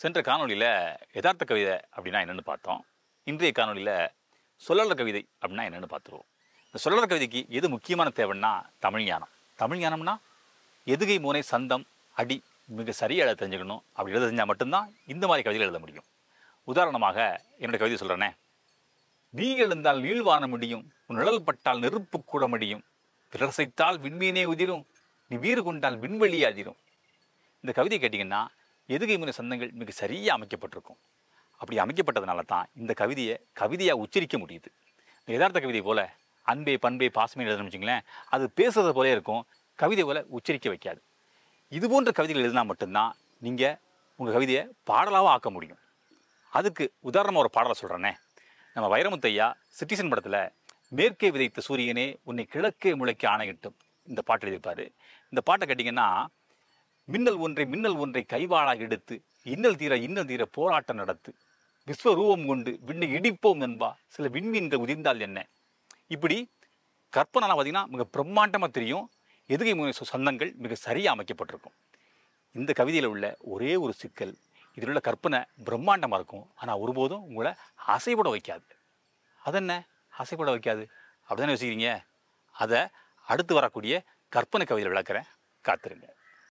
சென்ற காணொலியில் யதார்த்த கவிதை அப்படின்னா என்னென்னு பார்த்தோம். இன்றைய காணொலியில் சொல்லலர் கவிதை அப்படின்னா என்னென்னு பார்த்துருவோம். இந்த சொல்லலர் கவிதைக்கு எது முக்கியமான தேவைன்னா தமிழ் ஞானம். தமிழ் ஞானம்னா எதுகை மூனை சந்தம் அடி மிக சரியாக எழுத தெரிஞ்சுக்கணும். அப்படி எழுத தெரிஞ்சால் மட்டும்தான் இந்த மாதிரி கவிதைகள் எழுத முடியும். உதாரணமாக என்னுடைய கவிதை சொல்கிறேனே, நீ எழுந்தால் நீள்வான முடியும், உன் நிழல் பட்டால் நெருப்பு கூட முடியும், பிறர் சைத்தால் விண்மீனே உதிரும், நீ வீறு கொண்டால் விண்வெளி அதிரும். இந்த கவிதை கேட்டிங்கன்னா எதுகை முனை சந்தங்கள் மிக சரியாக அமைக்கப்பட்டிருக்கும். அப்படி அமைக்கப்பட்டதுனால தான் இந்த கவிதையை கவிதையாக உச்சரிக்க முடியுது. இந்த யதார்த்த கவிதை போல் அன்பே பண்பே பாசமே எழுதணும்னு வச்சுங்களேன், அது பேசுறது போலே இருக்கும், கவிதை போல் உச்சரிக்க வைக்காது. இது போன்ற கவிதைகள் எழுதினா மட்டும்தான் நீங்கள் உங்கள் கவிதையை பாடலாக ஆக்க முடியும். அதுக்கு உதாரணமாக ஒரு பாடலை சொல்கிறேன்னே. நம்ம வைரமுத்தையா சிட்டிசன் படத்தில் மேற்கே விதைத்த சூரியனே உன்னை கிழக்கே முளைக்க ஆணையிட்டும் இந்த பாட்டு எழுதியிருப்பார். இந்த பாட்டை கேட்டிங்கன்னா, மின்னல் ஒன்றை கைவாளாக எடுத்து இன்னல் தீர போராட்டம் நடத்து, விஸ்வரூபம் கொண்டு விண்ணை இடிப்போம் என்பா சில விண்மீன்கள் உதிர்ந்தால் என்ன. இப்படி கற்பனைலாம் பார்த்திங்கன்னா மிக பிரம்மாண்டமாக தெரியும். எதுகை முனை சந்தங்கள் மிக சரியாக அமைக்கப்பட்டிருக்கும். இந்த கவிதையில் உள்ள ஒரே ஒரு சிக்கல், இதில் உள்ள கற்பனை பிரம்மாண்டமாக இருக்கும், ஆனால் ஒருபோதும் உங்களை அசைப்பட வைக்காது. அதென்ன அசைப்பட வைக்காது அப்படி தானே யோசிக்கிறீங்க? அதை அடுத்து வரக்கூடிய கற்பனை கவிதையில் விளக்குறேன், காத்திருங்க.